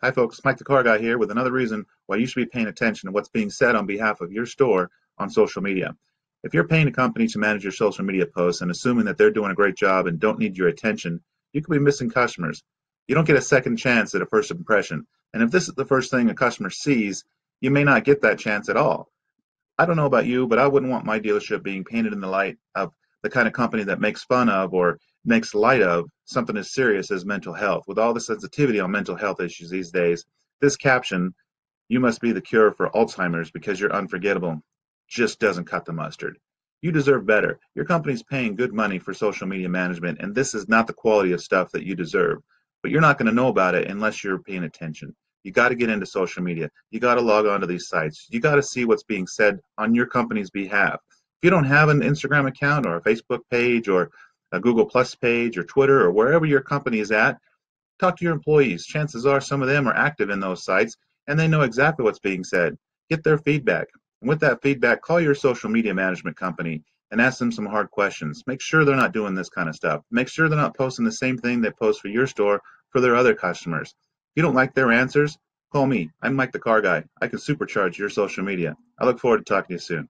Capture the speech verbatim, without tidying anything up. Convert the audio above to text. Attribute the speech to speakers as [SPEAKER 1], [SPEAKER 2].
[SPEAKER 1] Hi folks, Mike the Car Guy here with another reason why you should be paying attention to what's being said on behalf of your store on social media. If you're paying a company to manage your social media posts and assuming that they're doing a great job and don't need your attention, you could be missing customers. You don't get a second chance at a first impression. And if this is the first thing a customer sees, you may not get that chance at all. I don't know about you, but I wouldn't want my dealership being painted in the light of the kind of company that makes fun of or makes light of something as serious as mental health. With all the sensitivity on mental health issues these days, this caption, "You must be the cure for Alzheimer's because you're unforgettable," just doesn't cut the mustard. You deserve better. Your company's paying good money for social media management, and this is not the quality of stuff that you deserve. But you're not going to know about it unless you're paying attention. You got to get into social media. You got to log on to these sites. You got to see what's being said on your company's behalf. If you don't have an Instagram account or a Facebook page or a Google Plus page or Twitter or wherever your company is at, talk to your employees. Chances are some of them are active in those sites and they know exactly what's being said. Get their feedback. And with that feedback, call your social media management company and ask them some hard questions. Make sure they're not doing this kind of stuff. Make sure they're not posting the same thing they post for your store for their other customers. If you don't like their answers, call me. I'm Mike the Car Guy. I can supercharge your social media. I look forward to talking to you soon.